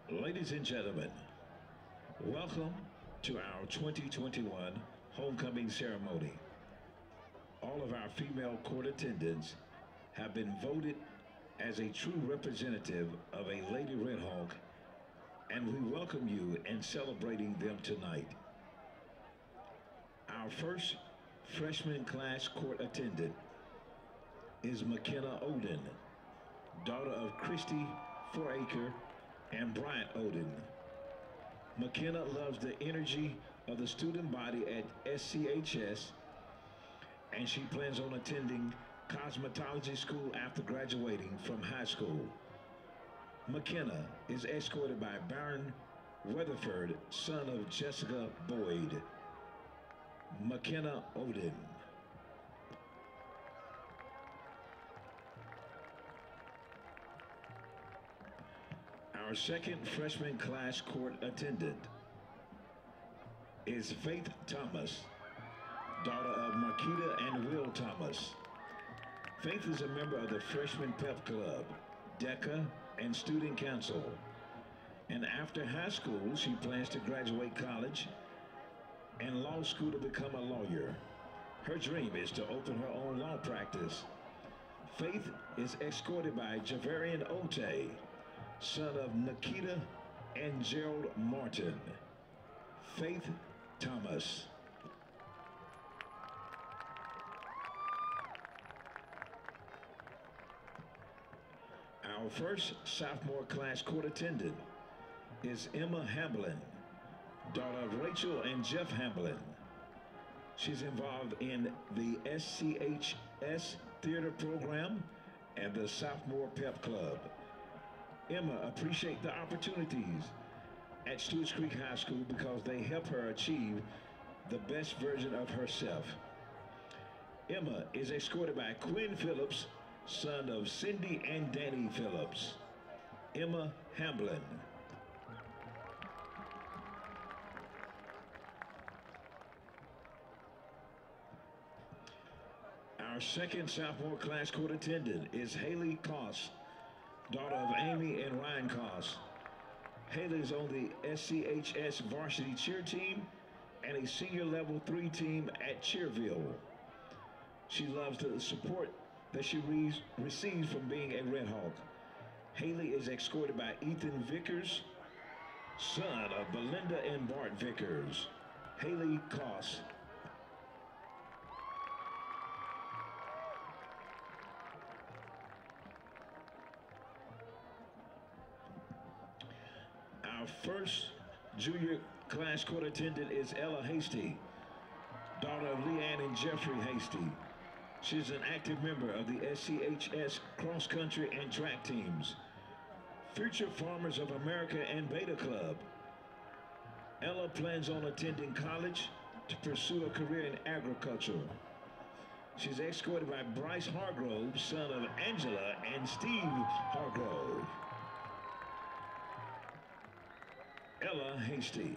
Ladies and gentlemen, welcome to our 2021 homecoming ceremony. All of our female court attendants have been voted as a true representative of a Lady Red Hawk, and we welcome you in celebrating them tonight. Our first freshman class court attendant is McKenna Oden, daughter of Christy Foraker and Bryant Oden. McKenna loves the energy of the student body at SCHS, and she plans on attending cosmetology school after graduating from high school. McKenna is escorted by Baron Weatherford, son of Jessica Boyd. McKenna Oden. Our second freshman class court attendant is Faith Thomas, daughter of Marquita and Will Thomas. Faith is a member of the Freshman Pep Club, DECA, and Student Council. And after high school, she plans to graduate college and law school to become a lawyer. Her dream is to open her own law practice. Faith is escorted by Javarian Ote, son of Nikita and Gerald Martin. Faith Thomas. Our first sophomore class court attendant is Emma Hamblin, daughter of Rachel and Jeff Hamblin. She's involved in the SCHS theater program and the sophomore pep club. Emma appreciates the opportunities at Stewarts Creek High School because they help her achieve the best version of herself. Emma is escorted by Quinn Phillips, son of Cindy and Danny Phillips. Emma Hamblin. Our second sophomore class court attendant is Haley Koss, daughter of Amy and Ryan Koss. Haley is on the SCHS varsity cheer team and a senior level 3 team at Cheerville. She loves the support that she receives from being a Red Hawk. Haley is escorted by Ethan Vickers, son of Belinda and Bart Vickers. Haley Koss. Our first junior class court attendant is Ella Hasty, daughter of Leanne and Jeffrey Hasty. She's an active member of the SCHS cross country and track teams, Future Farmers of America and Beta Club. Ella plans on attending college to pursue a career in agriculture. She's escorted by Bryce Hargrove, son of Angela and Steve Hargrove. Ella Hasty.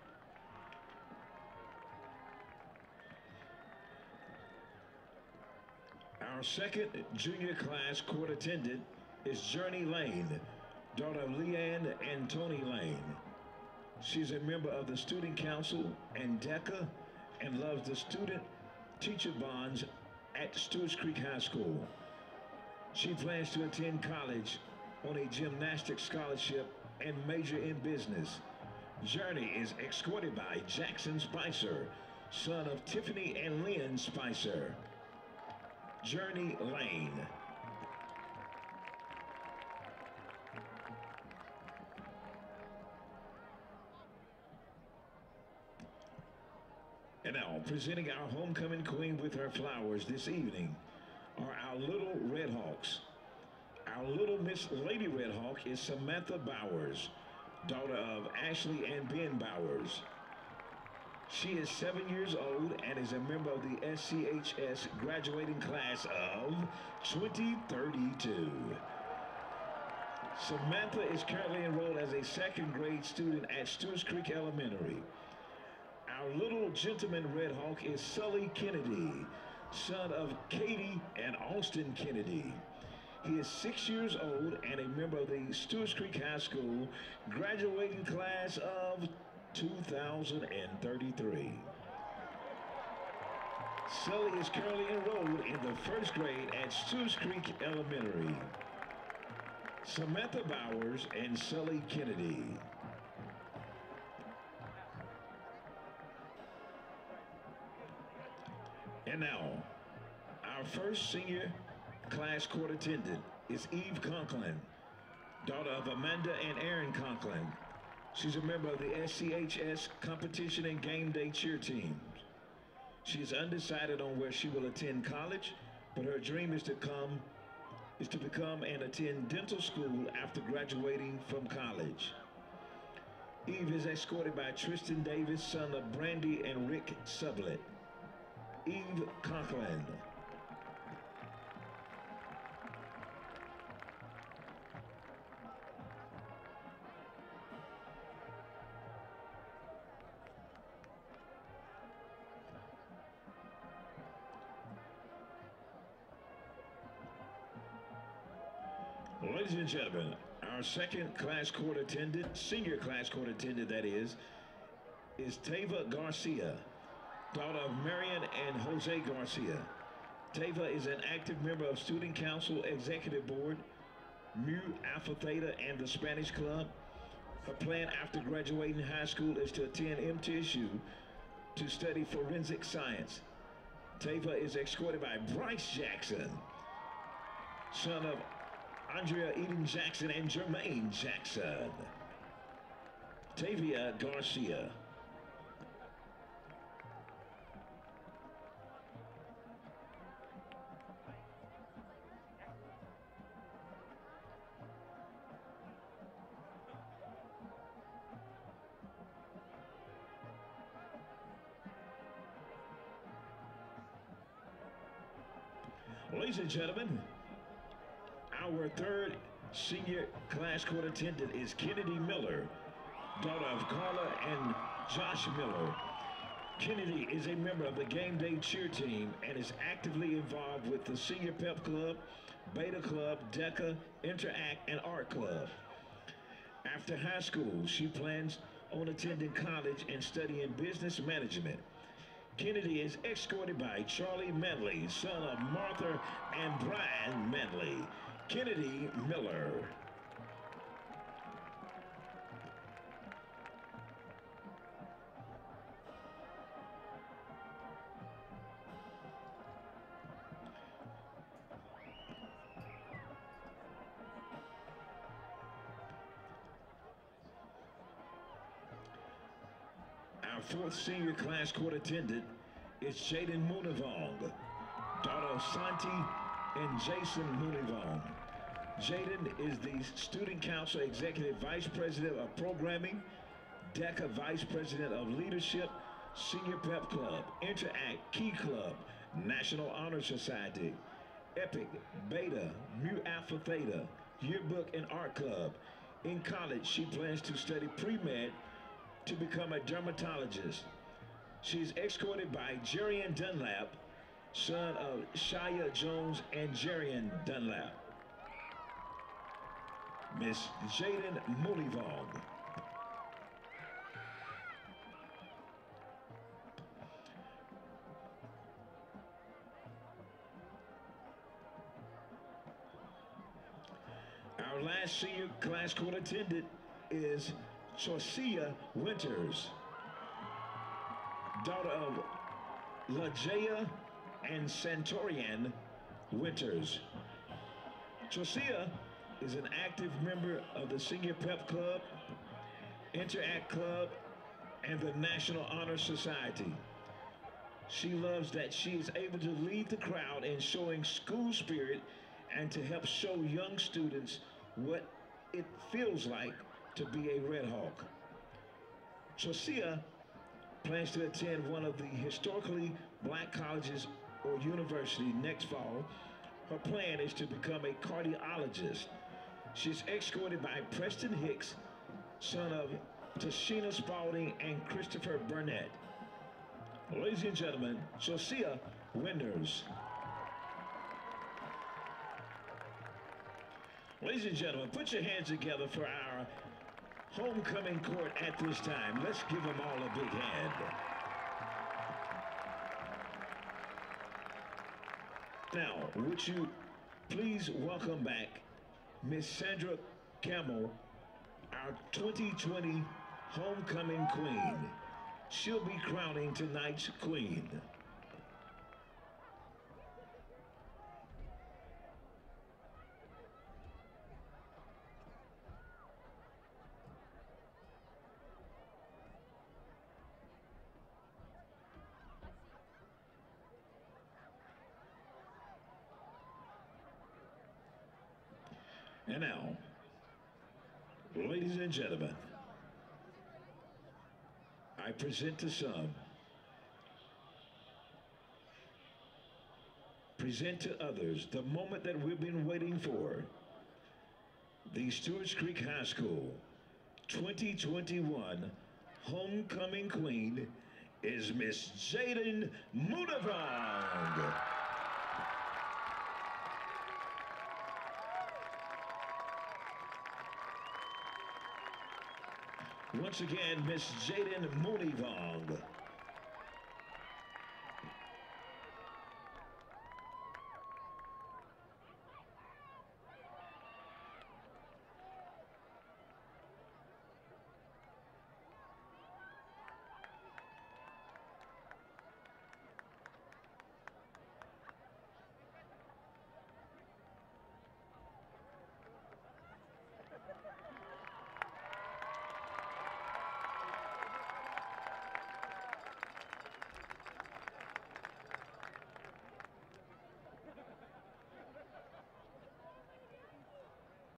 Our second junior class court attendant is Journey Lane, daughter of Leanne and Tony Lane. She's a member of the Student Council and DECA and loves the student-teacher bonds at Stewarts Creek High School. She plans to attend college on a gymnastics scholarship and major in business. Journey is escorted by Jackson Spicer, son of Tiffany and Lynn Spicer. Journey Lane. And now, presenting our homecoming queen with her flowers this evening are our Little Red Hawks. Our little Miss Lady Red Hawk is Samantha Bowers, daughter of Ashley and Ben Bowers. She is 7 years old and is a member of the SCHS graduating class of 2032. Samantha is currently enrolled as a second grade student at Stewarts Creek Elementary. Our little gentleman Red Hawk is Sully Kennedy, son of Katie and Austin Kennedy. He is 6 years old and a member of the Stewarts Creek High School graduating class of 2033. Sully is currently enrolled in the first grade at Stewarts Creek Elementary. Samantha Bowers and Sully Kennedy. And now, our first senior class court attendant is Eve Conklin, daughter of Amanda and Aaron Conklin. She's a member of the SCHS competition and game day cheer teams. She's undecided on where she will attend college, but her dream is to become and attend dental school after graduating from college. Eve is escorted by Tristan Davis, son of Brandy and Rick Sublett. Eve Conklin. Ladies and gentlemen, our second class court attendant, senior class court attendant that is Tava Garcia, daughter of Marion and Jose Garcia. Tava is an active member of Student Council Executive Board, Mu Alpha Theta, and the Spanish Club. Her plan after graduating high school is to attend MTSU to study forensic science. Tava is escorted by Bryce Jackson, son of Andrea Eden Jackson and Jermaine Jackson. Tavia Garcia. Ladies and gentlemen, our third senior class court attendant is Kennedy Miller, daughter of Carla and Josh Miller. Kennedy is a member of the game day cheer team and is actively involved with the Senior Pep Club, Beta Club, DECA, Interact, and Art Club. After high school, she plans on attending college and studying business management. Kennedy is escorted by Charlie Manley, son of Martha and Brian Manley. Kennedy Miller. Our fourth senior class court attendant is Jaden Moonivong, daughter of Santi and Jason Moonivong. Jaden is the Student Council Executive Vice President of Programming, DECA Vice President of Leadership, Senior Pep Club, Interact, Key Club, National Honor Society, Epic, Beta, Mu Alpha Theta, Yearbook, and Art Club. In college, she plans to study pre-med to become a dermatologist. She's escorted by Jerian Dunlap, son of Shia Jones and Jerian Dunlap. Miss Jaden Moonivong. Our last senior class court attendant is Chorcia Winters, daughter of LaJaya and Santorian Winters. Chorcia is an active member of the Senior Pep Club, Interact Club, and the National Honor Society. She loves that she is able to lead the crowd in showing school spirit and to help show young students what it feels like to be a Red Hawk. Chorcia plans to attend one of the historically black colleges or university next fall. Her plan is to become a cardiologist. She's escorted by Preston Hicks, son of Tashina Spalding and Christopher Burnett. Ladies and gentlemen, Chorcia Winters. Ladies and gentlemen, put your hands together for our homecoming court at this time. Let's give them all a big hand. Now, would you please welcome back Miss Sandra Campbell, our 2020 homecoming queen. She'll be crowning tonight's queen. And now, ladies and gentlemen, I present to some, present to others, the moment that we've been waiting for. The Stewarts Creek High School 2021 homecoming queen is Miss Jaden Moonavong. Once again, Miss Jaden Moonavong.